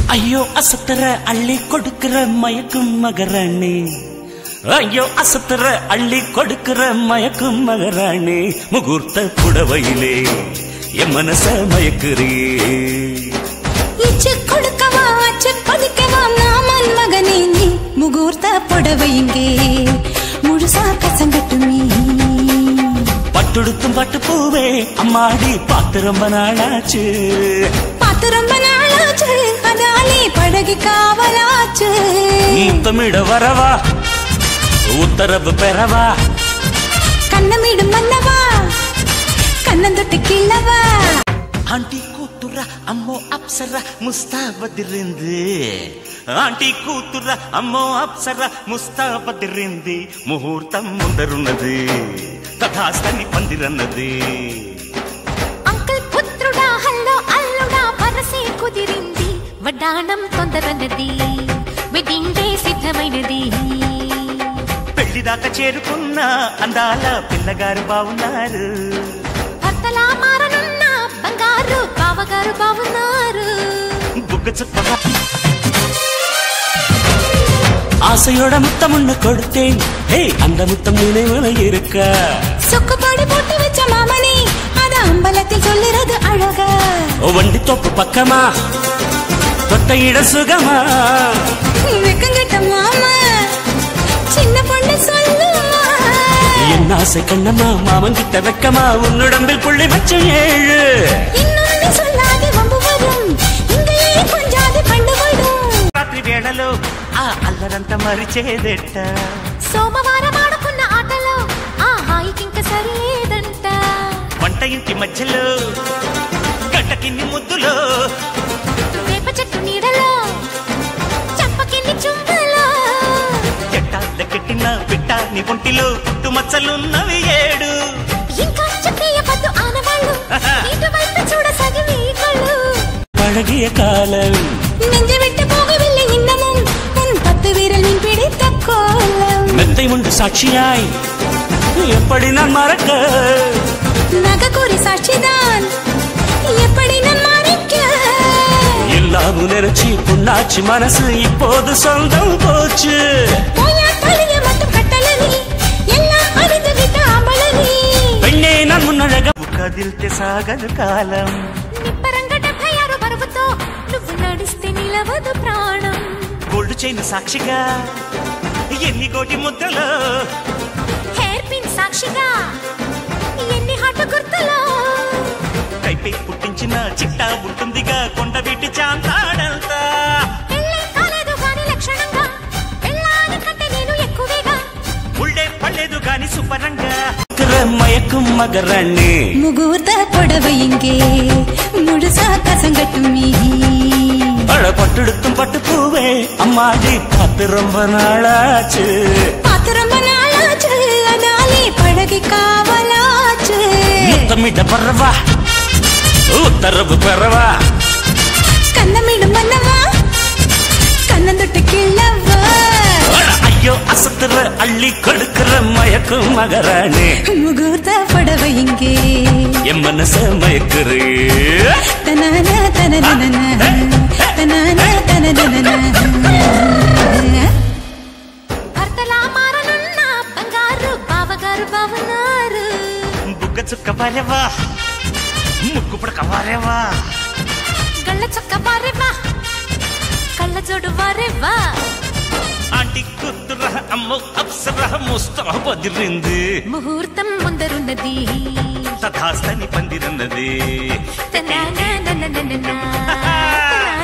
ஐயோ அசத்துற அள்ளி கொடுக்கிற மயக்கும் மகராணி, ஐயோ அசத்துற அள்ளி கொடுக்கிற மயக்கும் மகராணி, முகூர்த்த புடவையிலே என் மனச மயக்குறியே. இச்சு கொடுக்கவா அச்சு பதிக்கவா நாமன் மகனே நீ, முகூர்த்த புடவை இங்கே முழுசா கசங்கட்டுமே. பட்டுடுத்தும் பட்டு பூவே அம்மாடி பார்த்து ரொம்ப நாளாச்சு, பார்த்து ரொம்ப நாளாச்சு, அதாலே பழகி காவலாச்சு. முத்தமிட வரவா உத்தரவு பெறவா, கண்ணமிடும் மன்னவா கண்ணந்தொட்டு கிள்ளவா. ஆண்டி கூத்துற அம்மோ அப்சர முஸ்தாபதிருந்து, ஆண்டி கூத்துற அம்மோ அப்சர முஸ்தாபதிருந்து, முகூர்த்தம் ముందరున్నది తథాస్తని పందిరన్నది. అంకుల్ పుత్రుడా హల్లో అల్లుడా వరసే కుదిరింది, వడ్డాణం తొందరన్నది, వెడ్డింగ్ డే సిద్ధమైనది. పెళ్లిదాకా చేరుకున్న అందాల పిల్లగారు బావున్నారు, భర్తలా మారనున్న బంగారు బావగారు బావున్నారు. బుగ్గ చుట్టగా ஆசையோட முத்தம் ஒண்ணு கொடுத்தேன், ஹே அந்த முத்தம் நினைவுல இருக்க. சொக்குபாடு போட்டு வச்ச மாமனே அத அம்பலத்தில் சொல்லுறது அழகா. வண்டி தோப்பு பக்கமா தொட்ட இட சுகமா, வெக்கங்கட்ட மாமா சின்ன பொண்ணு சொல்லுமா. என் ஆசை கண்ணம்மா மாமன் கிட்ட வெக்கமா, உன்னுடம்பில் புள்ளி வச்ச 7. இன்னொன்னு சொல்லாது வம்பு வரும், இங்கேயே கொஞ்சாது பண்டு வரும். రాత్రి వేళలో ఆ అల్లరంతా మరిచేదెట్ట, సోమవారం ఆడుకున్న ఆటలో ఆ హాయికింక సరిలేదంట. వంట ఇంటి మధ్యలో గంటకిన్ని ముద్దులో, వేప చెట్టు నీడలో చంపకిన్ని చుంబలో, ఎట్టాల కెట్టిన పిట్టాని ఒంటిలో పుట్టు మచ్చలున్నవి 7. ఇంకా చెప్పేయవద్దు ఆనవాళ్ళు, ఇటువైపు చూడసాగి నీ కళ్ళు. பழகிய காலம் நெஞ்ச விட்டு போகவில்லை இன்னமும், உன் 10 விரல் நீ பிடித்த கோலம். மெத்தை உண்டு சாட்சியாய் எப்படி நான் மறக்க, நகக்கூறி சாட்சிதான் எப்படி நான் மறைக்க. எல்லாம் நினைச்சு புண்ணாச்சு மனசு இப்போது சொந்தம் போச்சு. போயா தலைய மட்டும் கட்டல நீ, எல்லாம் அறிந்து விட்ட அமல நீ. பெண்ணே நான் முன்னழக கதில்తే సాగదు కాలం, నిప్పరంగ 76 బరువుతో నువ్వు నడిస్తే నిలవదు ప్రాణం. గోల్డ్ చైన్ సాక్షిగా ఎన్ని కోటి ముద్రలో, హెయిర్ పిన్ సాక్షిగా ఎన్ని హాట్ గుర్తులో. కైపై పుట్టించిన చిట్టా ఉంటుందిగా కొండ వీటి చాంతాడంతా. పెళ్ళే కాలేదు గాని లక్షణంగా, పెళ్ళాని కంటే నేను ఎక్కువేగా. ఉళ్ళే పడలేదు గాని సుపరంగా மயக்கும் மகராணி, முகூர்த்த புடவை இங்கே முழுசா கசங்கட்டுமே. பட்டெடுத்தும் பட்டு பூவே அம்மாடி பார்த்து ரொம்ப நாளாச்சு, பார்த்து ரொம்ப நாளாச்சு, அதாலே பழகி காவலாச்சு. முத்தமிட பரவா உத்தரவு பெறவா, கண்ணமிடும் மன்னவா கண்ணந்தொட்டு கிள்ளவா. ஐயோ அசத்துற அள்ளி கொடுக்கிற மயக்கும் மகராணி, முகூர்த்த புடவை இங்கே என் மனச மயக்குறே. தனான தனனன தனான தனனன. భర్తలా మారనున్న బంగారు బావగారు బావున్నారు. బుగ్గ చుక్క పారేవా ముక్కు పుడక పారేవా, గళ్ళ చొక్క బారేవా కళ్ళ జోడు వారేవా. ఆంటీ కూతుర అమ్మో అప్సర ముస్తాబదిరింది, ముహూర్తం ముందరున్నది తథాస్తని పందిరన్నది. తనానా